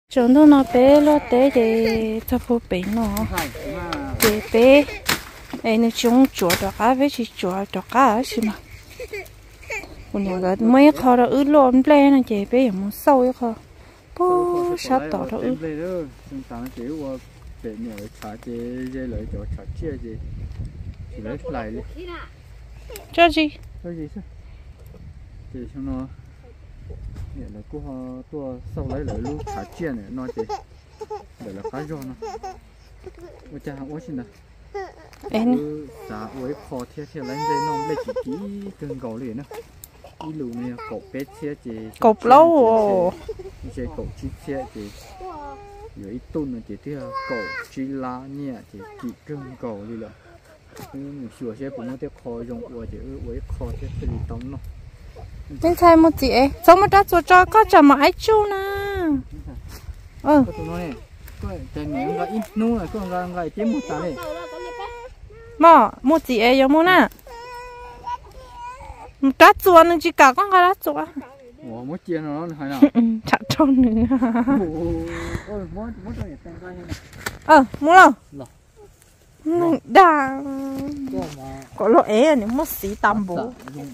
chúng nó bé lo té thì cho phụ bé nó bé bé ấy nó chúng chuột đó cá với chỉ chuột đó cá chứ mà còn những cái mấy kho đó ướt lộn lên là chị bé muốn sâu ấy kho bố sát tỏ đó ướt để nhớ trả chế dây lấy cho trả chia gì chỉ lấy lại đi cho gì chứ thì xong nó nhớ là cô họ tua sau lấy lúc trả chia này nó thì để là cá giòn nó ôi cha ôi xin nào em giá ôi khó thiệt thiệt lấy dây non lấy chỉ kỹ từng gấu liền nữa đi lù này cột bé chia thì cột lâu chơi cột chi chia thì有一吨的这条狗去拉呢，这几根狗的了。你说些不能得靠用，我就我一靠在这里当了。 bên thay một chị ấy, sao mà đã cho có cho mà ai chú nè. Có tụi nó này, có cái miếng cái ít nung này, có cái tiếng một tá này. Mà một chị ấy giống nè. Đã cho nên chỉ cả con cái đã cho. Ủa, mỗi chiên nó hay nào? Chặt trâu nữa. Ôi, mỗi cho người ta coi mua đâu? Đã. Có lỗ é này mất xí tầm bố.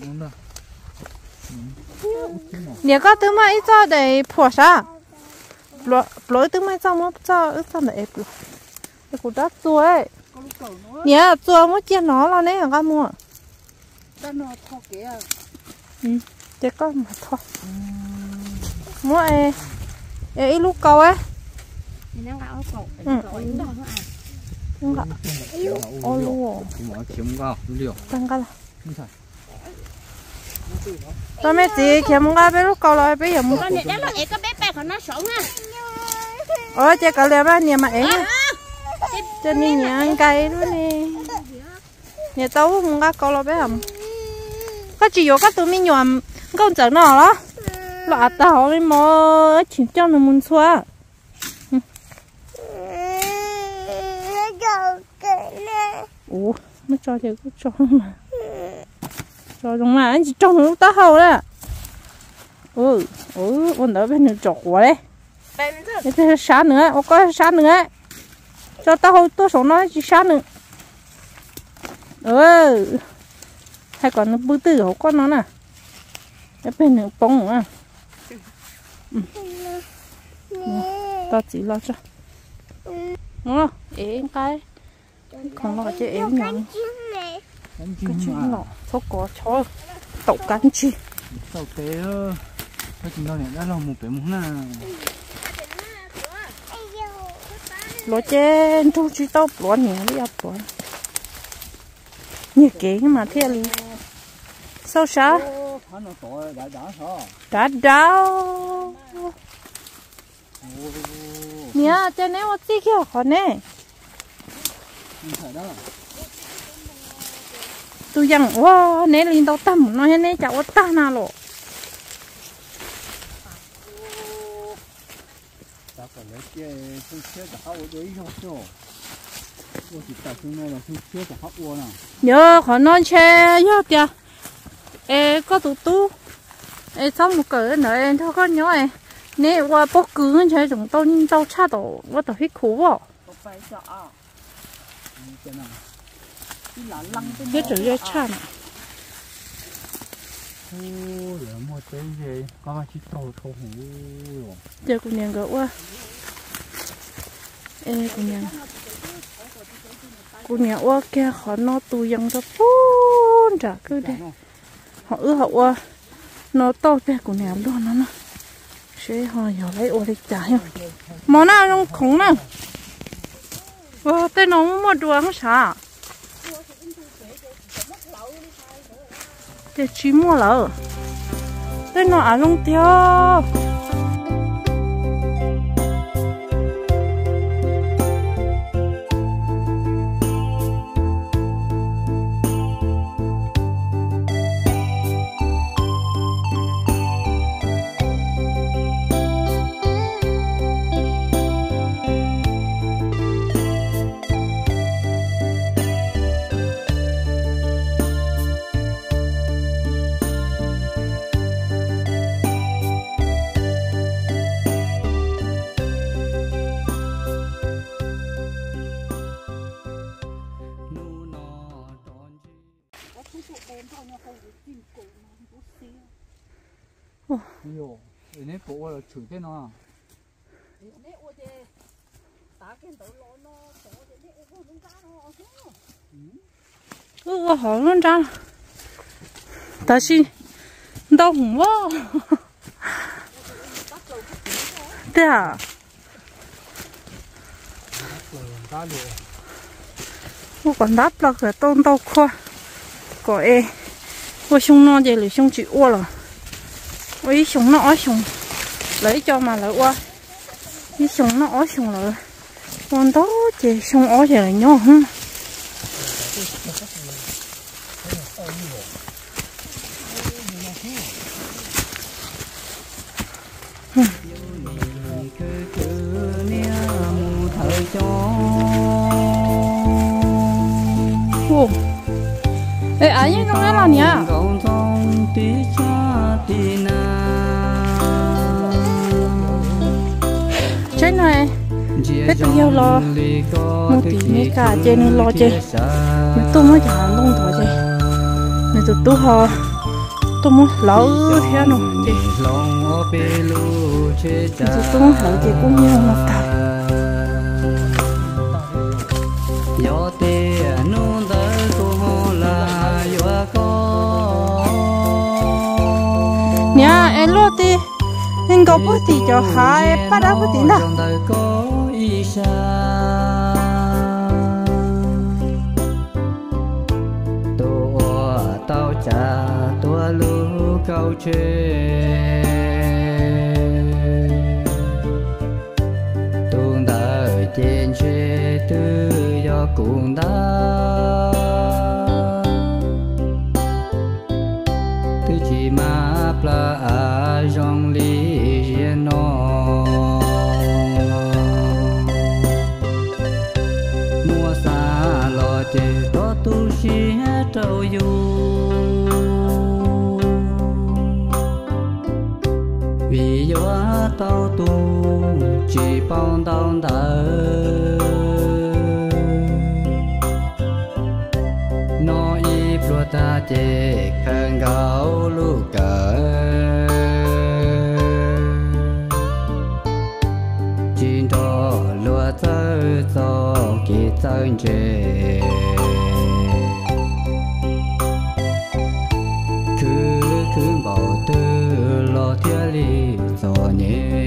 Nếu có thứ mà ít cho để phổ sao? Lỗi thứ mà cho mất cho ít cho để phổ. Cái củ đất chua ấy. Nếu chua mất chiên nó là nấy hả mua? Nó thọ kìa. Để con mà thôi. Mua ít lúc câu ấy. Mình đang gạo cậu. Không gạo. Ôi luôn. Mở kiếm gạo liều. Tăng cái là. Tao mấy chị kiếm gạo bé lúc câu lại bây giờ mua. Con này nó cái bé bé của nó sống à. Ôi chị cậu liền ba nhà mà ấy. Cho nên nhà cây luôn nè. Nhà tao muốn gạo câu lại bé hầm. Có chỉ có tụi mình nhom con chở nó đó. Lọ tao đi mò chỉ cho nó muốn xóa. Ủa, nó cho thì cứ cho mà. Cho đúng mà anh chỉ cho nó tá hầu đó. Con đỡ bên này chọc quá đấy. Để thêm sát nữa, có sát nữa. Cho tá hầu tôi sống nó chỉ sát nữa. Hay còn nó bự tử hổ con nó nè. Cái bên này bông nữa. Tao chỉ lo cho. Đúng không? Ếm cái. Còn nó chơi ếm nhọn. Cái chuyện nọ. Số có cho tậu cắn chi. Tậu tế ơ. Cái chuyện đó này đã là một cái món nào. Lỗ trên thu chỉ tao bỏ nhẹ đi ập bỏ. Như kế mà thế là sao sao? Đã đau. Nè, cho nên một tí kia khó nè. Tôi rằng, wow, nè lên tao tầm, nó nè cháu ta nào lộ. Nhớ khó non che nhớ kìa. Ê có tụ tu. Ê xong một cái nữa em thôi con nhớ ê. Nè qua bó cứng chơi chúng tôi nhìn tao cha tổ qua tao hít khú vào. Biết rồi ra cha nè. Một cái gì có mà chỉ tàu thô hủ rồi. Giờ cũng nhận gỡ qua. Ê cũng nhận. Cũng nhận qua kia khó nó tù dân cho phun trả cứ đây. Họ họ qua. Nó to bé của nhà luôn nó. Sẽ họ nhỏ lấy ô lịch trả nhá. Món nào trong khống nè. Tên nó một đùa không xả. Để chỉ mua lỡ. Tên nó ở trong theo. Yo, ini bộ là chửi thế nào? Họ luôn ra. Ta xin đau hùng quá. Thế à? Còn đáp là cái tôn đau khoa. Có ê. Ôi xong nó vậy là xong chị ua rồi. Ôi xong nó ói xong. Lấy cho mà lại ua. Ôi xong nó ói xong rồi. Con đó chị xong ói vậy là nhỏ hả? Ê, anh ấy không nghe là nhá. Chết này, hết yêu lo, một tí mấy cả chơi nên lo chơi. Mình tôi mới trả lông thôi chơi. Mình tụi tôi họ, tôi muốn lỡ theo nó chơi. Mình tụi tôi muốn lỡ chơi cũng như một thằng. Nha, em lo đi, em có bút thì cho hai, bắt đầu bút thì nào. Tao cha tua lu câu chuyện, tuôn đời trên chơi tư do cùng ta. Là dòng lý riêng nó mua xa lo chơi có tu sĩ trâu du vì gió tao tu chỉ bóng tao đỡ nó ít rồi ta chơi khăn gạo lu cờ chín trò lúa thơ cho kỳ tân chế cứ bảo tư lo thiết lý cho nhé.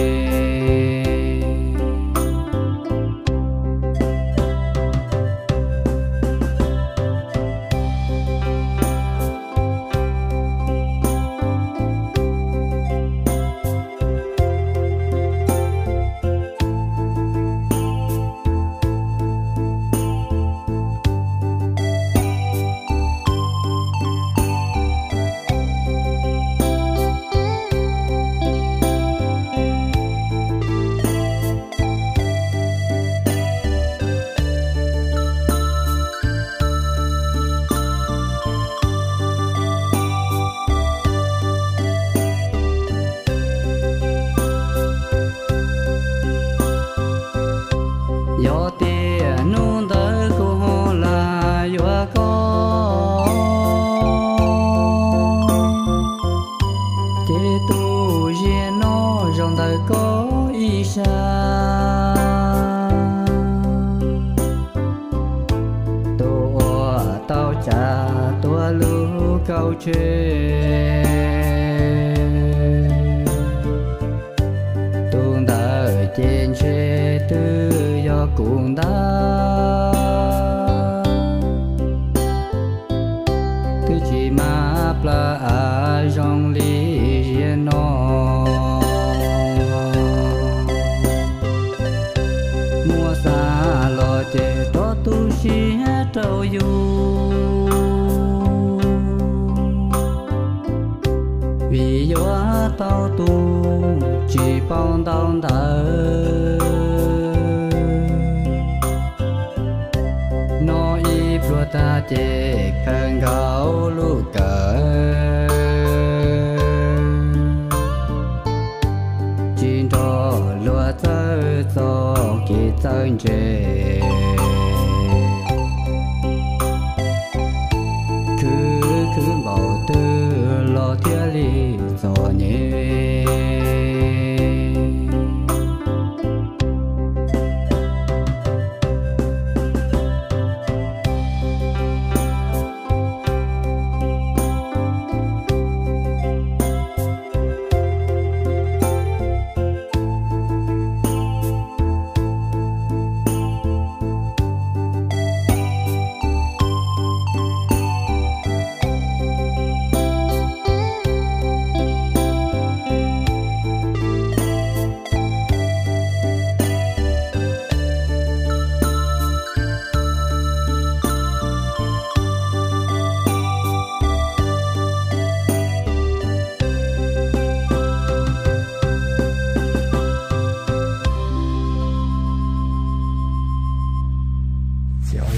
Tao cha tua lu câu chuyện tuôn đời trên chơi tư do cùng ta tư chỉ mà là dòng lý riêng nó mua xa lo chơi đó tu sĩ trâu du vì gió tao tu chỉ bóng tao đỡ nó ít rồi ta chơi khăn gạo lu cờ chín trò lúa thơ cho kỳ tân chế cứ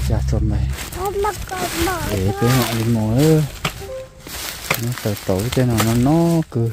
cha cho mày để cái họ đi mồi nó tẩu tẩu trên nào nó cứ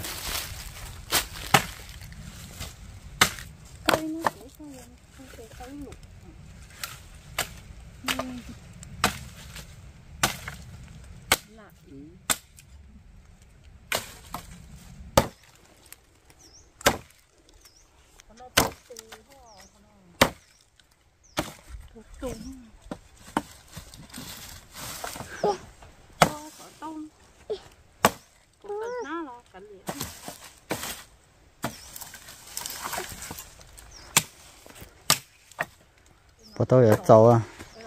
có tôi ở châu à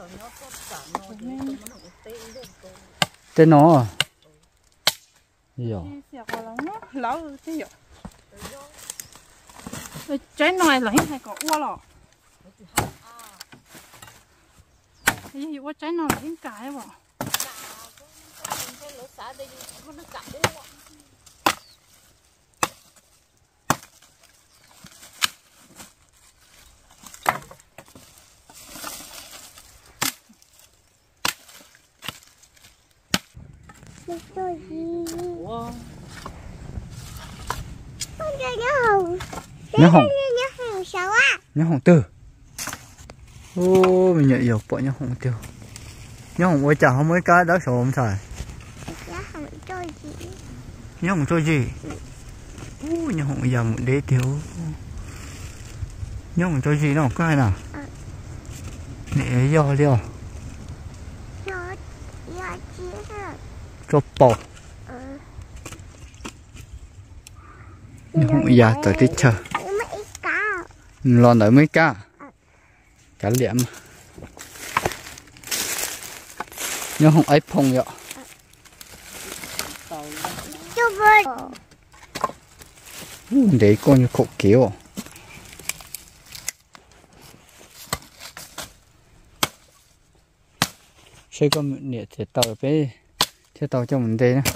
tên nó à lẩu thế giờ trái này là hay có uo lò cái gì uo trái nào là cái cái bỏ nhá hồng tư ô mình nhận nhiều bọn nhá hồng tiêu nhá hồng ơi chả không mấy cái đó sổ không xài nhá hồng trôi gì nhá hồng giờ một đế tiêu nhá hồng trôi gì nó có ai nào nè do liều cho bò nhá hồng giờ tới tít chờ lon đợi mấy cá cá liệm nhưng không ấy phong vậy để con như khổ kiểu xây con nhẹ thì tàu bé theo tàu cho mình đây nè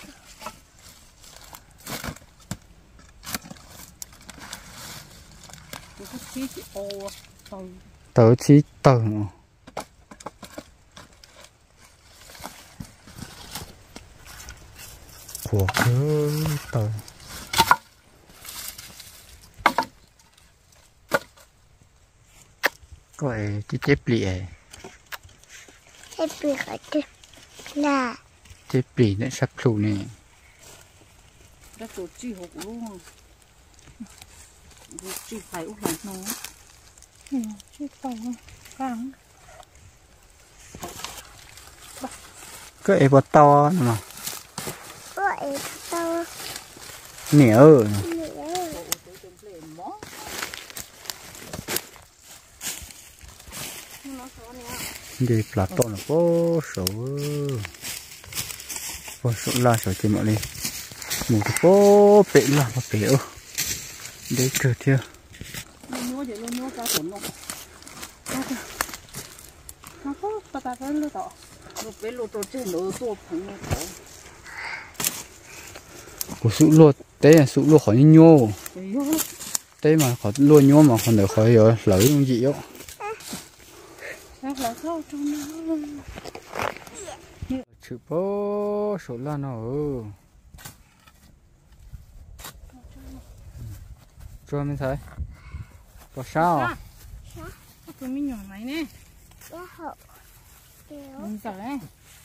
tàu chỉ tàu của cái tàu gọi cái chép lì là chép lì nó sắp lù này đã tổ chi hộp luôn chi phải uống hạt nó chi phải căng cái bát to mà nè ơi đi là to là bố số là số trên mọi đi một cái bố bể là một bể ơ để cửa thiêu của sụ luộc té là sụ luộc khỏi nhô té mà khỏi luôn nhô mà còn được khỏi rồi lấy không gì đó chữ bố số là nó cho mình thấy có sao tôi mới nhỏ này nè mình sợ đấy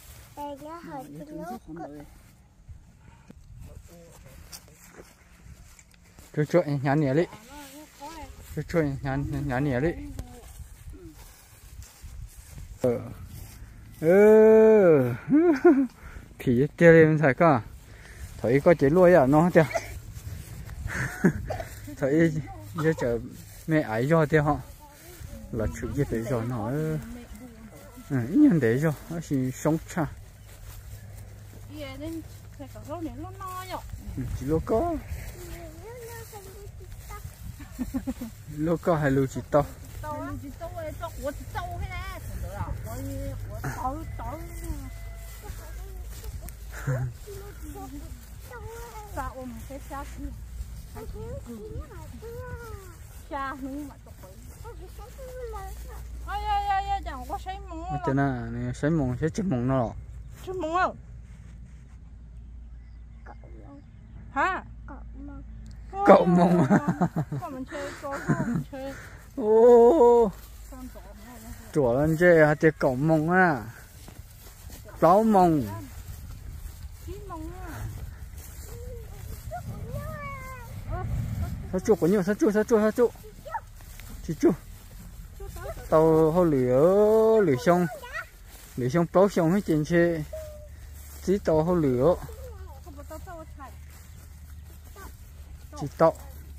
cho nhắn nhẹ đi cho nhắn nhẹ đi thì tiêu lên thấy có thấy có chế nuôi à nó chưa thấy giờ chờ mẹ ấy cho tiêu họ là chịu gì để cho nó nhân để cho nó chỉ sống cha chỉ lô có hay lô chỉ to ai ai ai ai chẳng có sấy mông cho nên này sấy mông sẽ chụp mông nó chứ mông không hả cậu mông con mình chơi con mình chơi ô con tổ chùa lên chơi hả chơi cậu mông à báo mông sao chụp có nhiều sao chụp chỉ chụp tàu họ lửa xong báo xong hết trên xe chỉ tàu họ lửa chỉ tàu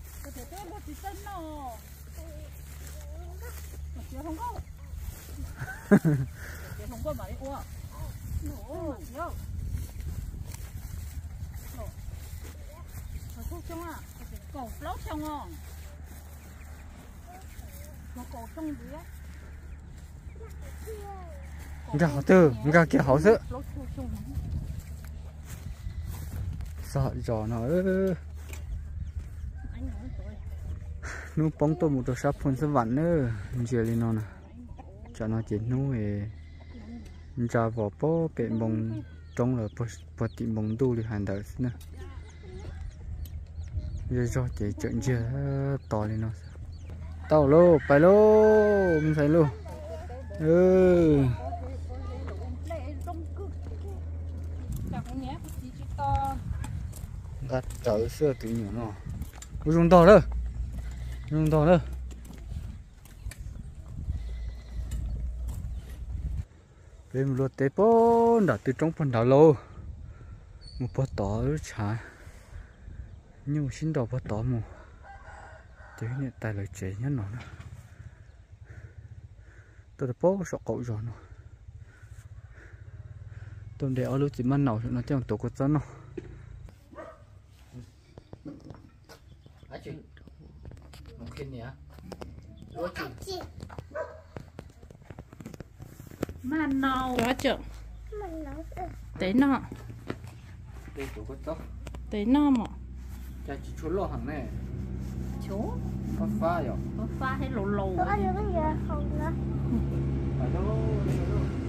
cổ lót xong không? Nó cổ xong gì á? Nga từ nga kia hảo sợ sợ giò nó nu bóng tôi một đồ sáp phun sắp vặn nữa giờ lên nó nè cho nó chỉ nu về ra vào bó bể bông trong là bó tiệm bông tu thì hành đời nữa giờ cho chỉ chuyện chưa to lên nó tao lô phải lô mình phải lô gắt trở xưa từ nhỏ nó dùng to đó bên một lượt tế bó đã từ trong phần đảo lô một bó tỏ chả nhưng mà xin đỏ bó tỏ một thế này tài lời chế nhất nó tôi đã bó sợ cậu rồi nó tôi để ở lúc chỉ mang nào nó chẳng tổ cột nó một khi nhỉ mà nào quá chậm tới nọ đây tổ cột tóc tới nọ mà cha chỉ chú lo hàng này chú có pha rồi có pha hay lù lù có cái gì không nữa phải đâu